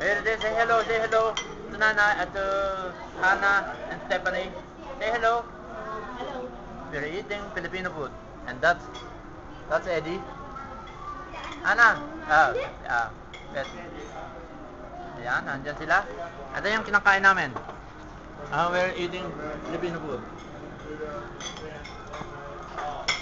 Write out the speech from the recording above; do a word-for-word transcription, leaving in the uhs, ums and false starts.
Here, say hello, say hello to Nana, at to Hannah and Stephanie. Say hello. Hello. We're eating Filipino food. And that's, that's Eddie. Ana, ah, ah, yes. Ayan, nandyan sila. Ito yung kinakain namin. Ah, we're eating Filipino food.